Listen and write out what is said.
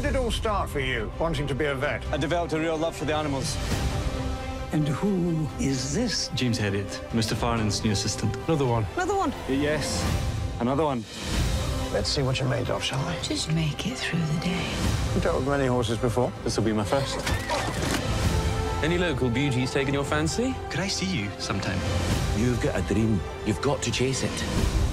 did it all start for you, wanting to be a vet? I developed a real love for the animals. And who is this? James Herriot, Mr. Farnan's new assistant. Another one. Another one? Yes, another one. Let's see what you're made of, shall we? Just make it through the day. You've dealt with many horses before. This will be my first. Any local beauties taking your fancy? Could I see you sometime? You've got a dream. You've got to chase it.